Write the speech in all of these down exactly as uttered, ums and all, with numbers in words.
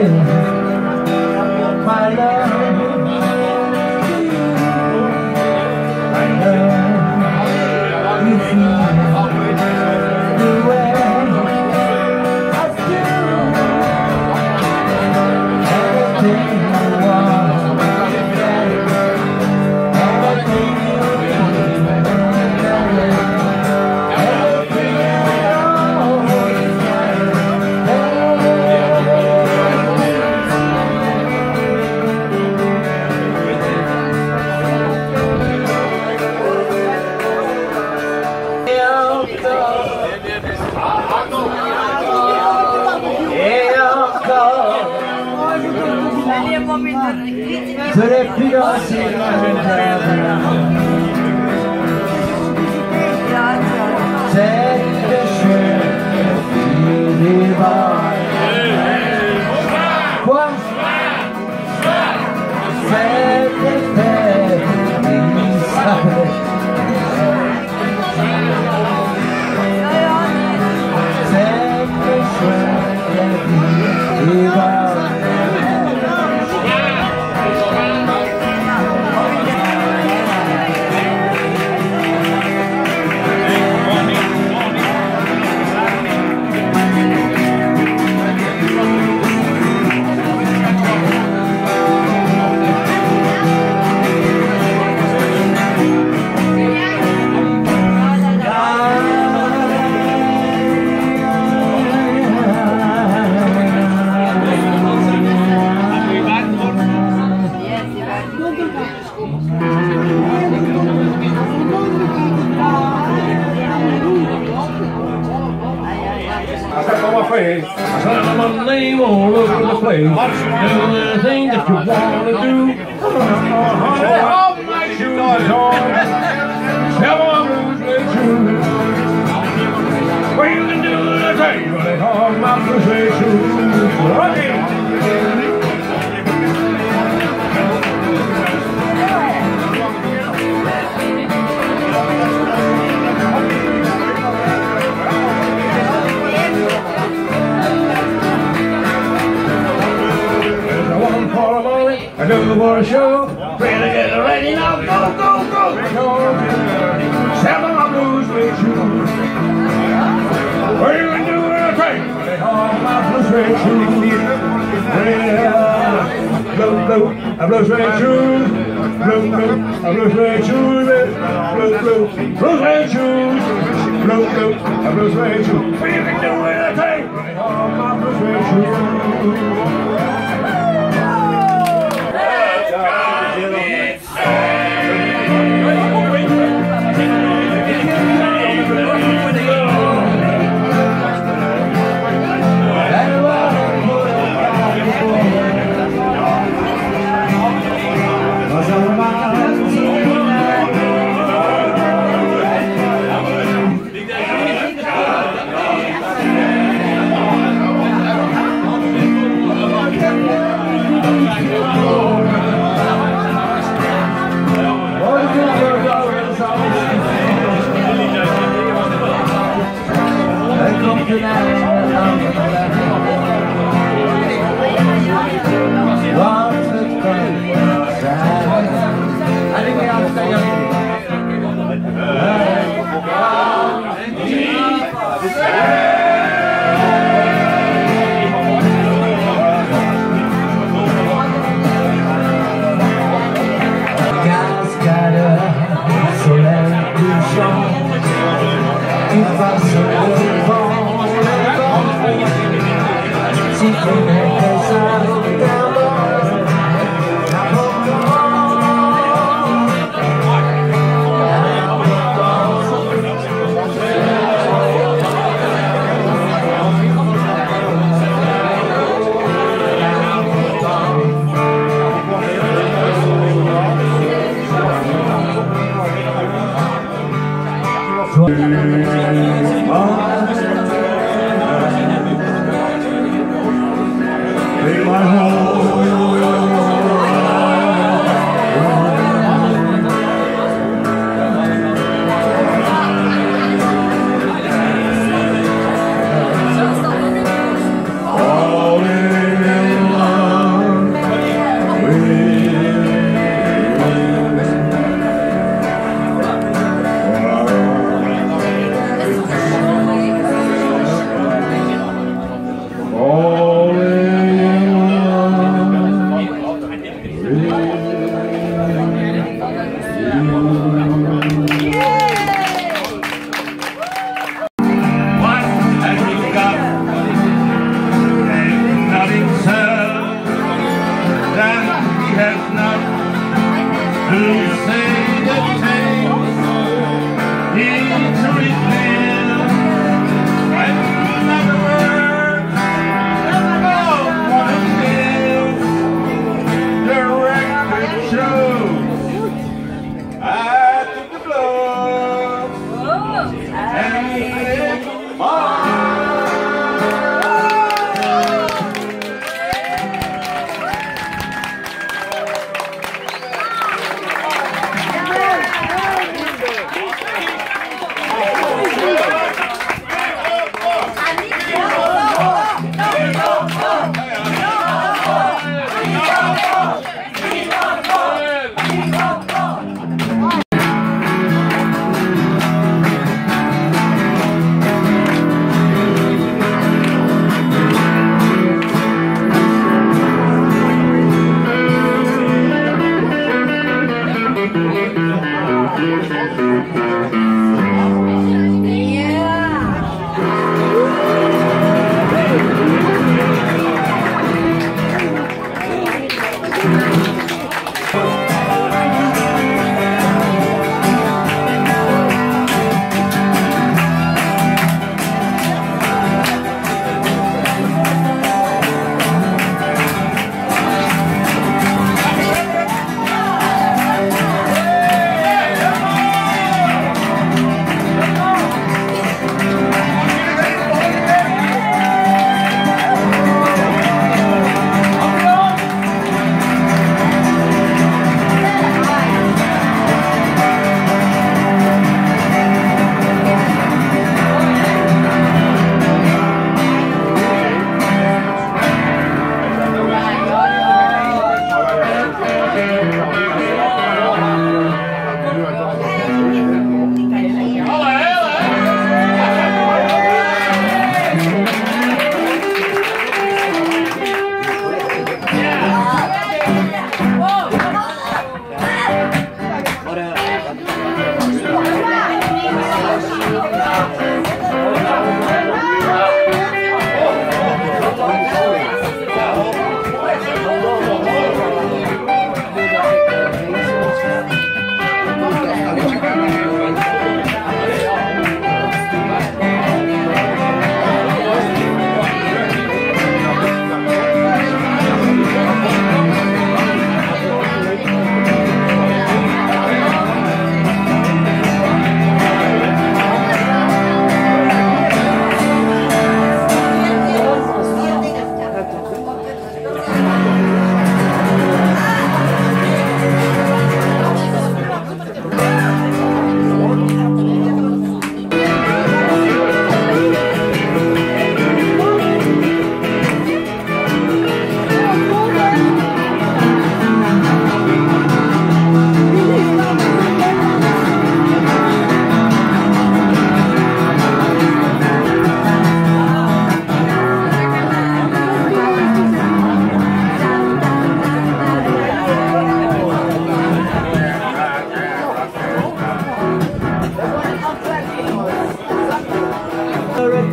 my love. I know you feel the way I do. Everything you want, everything you need, everything you Serait financier c'est le chien qui débarque. Quoi? C'est le fait qui s'appelle. C'est le chien qui débarque. I said my name all over the place. Do anything that you want to do. All my shoes on. Never lose their shoes. Well, you can do the thing, but they call my blues shoes. Okay. I do for a show, ready to get ready now, go, go, go, go. Seven my blues with you. What you can do in a train? They call my blues with shoes. Yeah, blue, blue, a blues with shoes. Blue, blue, a blues with shoes. Blue, blue, blues with shoes. Blue, blue, a blues with shoes. What you can do in a train? They call my blues with shoes.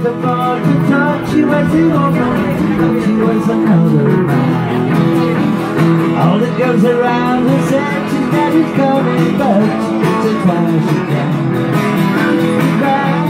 the more to talk, she was the woman, but she was another man. All the girls around her said she's never coming, but she gets it twice again.